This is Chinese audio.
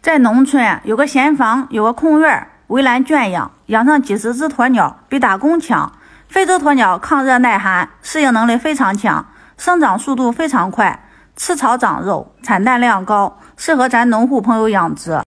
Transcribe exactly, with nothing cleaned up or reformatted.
在农村有个闲房，有个空院，围栏圈养，养上几十只鸵鸟，比打工强。非洲鸵鸟抗热耐寒，适应能力非常强，生长速度非常快，吃草长肉，产蛋量高，适合咱农户朋友养殖。